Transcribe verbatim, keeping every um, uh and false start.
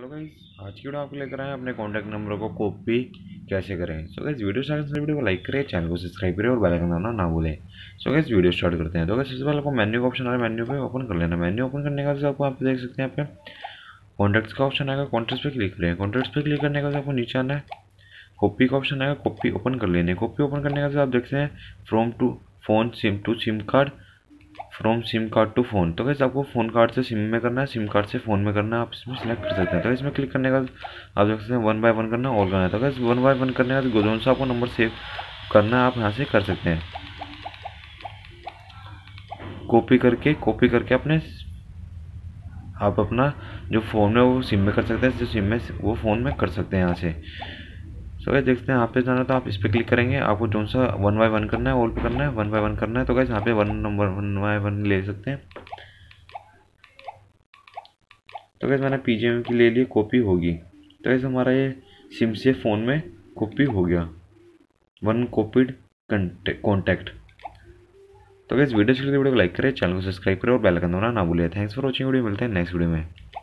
Guys आज की video आपको लेकर आए हैं अपने कॉन्टैक्ट नंबर को कॉपी कैसे करें। सो गाइस वीडियो स्टार्ट करने से वीडियो को लाइक करें, चैनल को सब्सक्राइब करें और बेल आइकन दबाना ना भूलें। सो गाइस वीडियो स्टार्ट करते हैं। तो गाइस सबसे पहले आपको मेन्यू का ऑप्शन आ रहा है, मेन्यू पे ओपन कर लेना। मेन्यू ओपन करने के बाद आपको आप देख सकते हैं यहाँ पे कॉन्टैक्ट्स का ऑप्शन आएगा, कॉन्टैक्ट्स पे क्लिक करें। कॉन्टैक्ट्स पे क्लिक करने के बाद आपको नीचे आना है, कॉपी का ऑप्शन आएगा, कॉपी ओपन कर लेने। कॉपी ओपन करने के बाद आप देखते हैं from to phone sim to sim card, from sim card to phone. तो कैसे आपको फोन कार्ड से सिम में करना है, सिम कार्ड से फोन में करना है, आप इसमें सेलेक्ट कर सकते हैं। तो इसमें क्लिक करने के बाद आप देख सकते हैं वन बाय वन करना है, ऑल करना है। तो कैसे वन बाय वन करने के बाद जो सा आपको नंबर सेव करना है आप यहाँ से कर सकते हैं। कॉपी करके कॉपी करके अपने आप अपना जो फ़ोन में वो सिम में कर सकते हैं, जो सिम में वो फ़ोन में कर सकते हैं यहाँ से। सो गाइस देखते हैं यहाँ पे जाना, तो आप इस पर क्लिक करेंगे। आपको जो सा वन बाय वन करना है, ऑल पे करना है, वन बाय वन करना है। तो गाइस यहाँ पे one number one by one ले सकते हैं। तो गाइस मैंने पीजीएम की ले ली, कॉपी होगी। तो गाइस हमारा ये सिम से फ़ोन में कॉपी हो गया, वन कॉपीड कॉन्टैक्ट। तो गाइस वीडियो अच्छी लगी वीडियो को लाइक करें, चैनल को सब्सक्राइब करें और बेल आइकन दबाना ना भूलिए। थैंक्स फॉर वॉचिंग वीडियो, मिलते हैं नेक्स्ट वीडियो में।